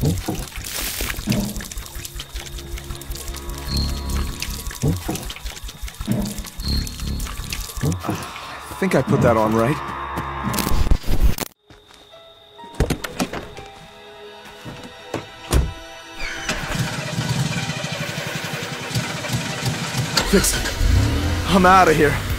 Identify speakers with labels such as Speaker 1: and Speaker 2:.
Speaker 1: I think I put that on right. Fixed it. I'm out of here.